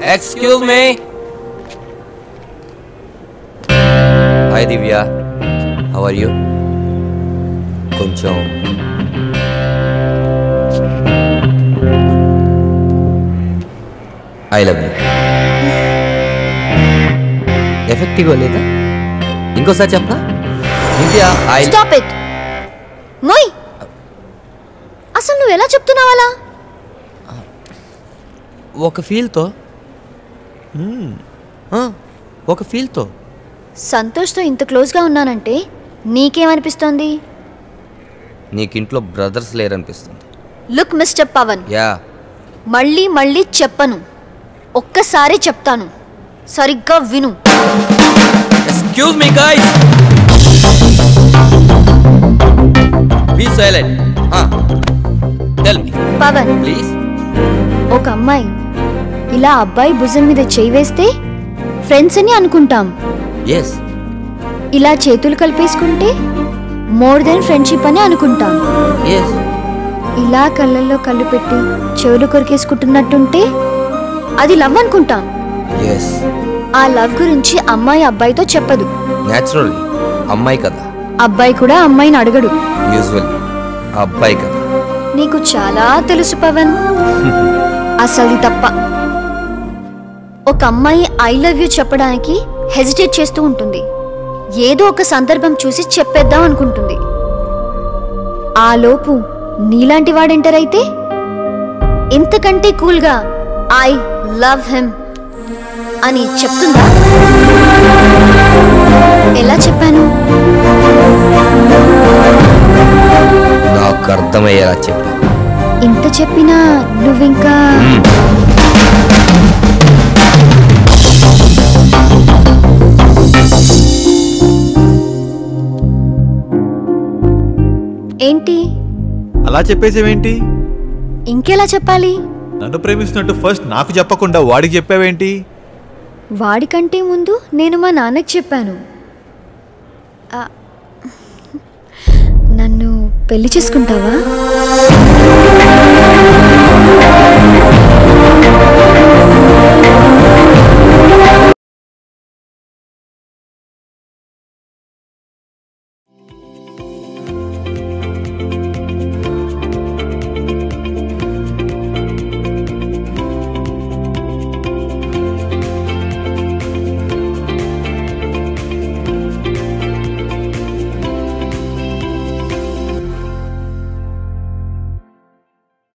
Excuse me. Hi Divya. How are you? కొంచెం I love you. ఎఫెక్టివ్గా లేదా? ఇంకోసారి చెప్పనా? దివ్య స్టాప్ ఇట్. మోయ్, అసలు నువ్వు ఎలా చెప్తున్నావు అలా? ఒక ఫీల్తో సంతోష్తో ఇంత క్లోజ్గా ఉన్నానంటే నీకేమనిపిస్తోంది? నీకింట్లో బ్రదర్స్ లేరనిపిస్తుంది. లుక్ మిస్టర్ పవన్, యా, మళ్ళీ మళ్ళీ చెప్పను, ఒక్కసారి చెప్తాను, సరిగ్గా విను. Excuse me guys, be silent. Tell me Pavan, please. ఒక అమ్మాయి ఇలా అబ్బాయి భుజం మీద చేయి వేస్తే ఫ్రెండ్స్ అని అనుకుంటాం. ఎస్. ఇలా చేతులు కలిపేసుకుంటే మోర్ దెన్ ఫ్రెండ్షిప్ అని అనుకుంటాం. ఎస్. ఇలా కళ్ళల్లో కళ్ళు పెట్టి చెవులు కొరికేసుకుంటున్నట్టుంటే అది లవ్ అనుకుంటాం. ఎస్. ఆ లవ్ గురించి అమ్మాయి అబ్బాయితో చెప్పదు. న్యాచురల్లీ అమ్మాయి కదా. అబ్బాయి కూడా అమ్మాయిని అడగడు. యూజువల్లీ అబ్బాయి కదా. నీకు చాలా తెలుసు పవన్. అసలు తప్ప. ఒక అమ్మాయి ఐ లవ్ యూ చెప్పడానికి హెజిటేట్ చేస్తూ ఉంటుంది. ఏదో ఒక సందర్భం చూసి చెప్పేద్దాం అనుకుంటుంది. ఆ లోపు నీలాంటి వాడు ఎంటర్ అయితే ఇంతకంటే కూల్గా ఐ లవ్ హిమ్ అని చెప్తుందా? ఎలా చెప్పాను? నాకు అర్థమయ్యేలా చెప్పా. ఇంత చెప్పినా నువ్వింకా ఏంటి అలా చెప్పేసేవేంటి? ఇంకెలా చెప్పాలి? నన్ను ప్రేమిస్తున్నట్టు ఫస్ట్ నాకు చెప్పకుండా వాడికి చెప్పావేంటి? వాడికంటే ముందు నేను మా నాన్నకి చెప్పాను. నన్ను పెళ్లి చేసుకుంటావా?